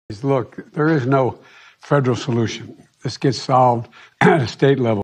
Look, there is no federal solution. This gets solved at a state level.